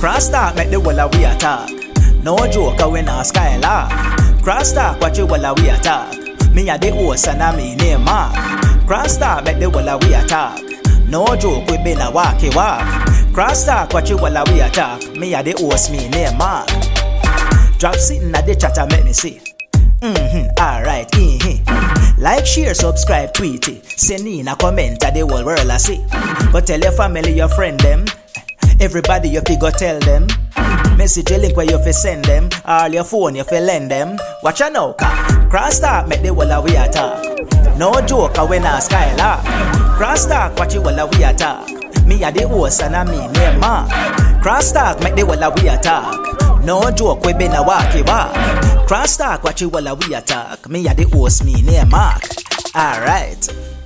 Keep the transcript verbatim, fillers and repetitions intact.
CrossTalk make the whole of we attack. No joke when I skylark. CrossTalk watch you while we attack. Me a the host and I me name Marq. CrossTalk make the whole of we attack. No joke we been a walkie walk. CrossTalk watch you while we attack. Me a the host me name Marq. Drop sitting at the chat and make me see. Mm-hmm, alright, mm-hmm. Like, share, subscribe, tweet it. Send in a comment at the whole world I see. But tell your family, your friend them. Everybody you fi go tell them. Message a link where you fi send them. All your phone you fi lend them. Watch ya now, CrossTalk make the whole of we attack. No joke when I skylark. CrossTalk watch you whole of we attack. Me a the host and I me name Marq. CrossTalk make the whole of we attack. No joke we been a walkie walk. CrossTalk watch you whole of we attack. Me a the host me name Marq. Alright.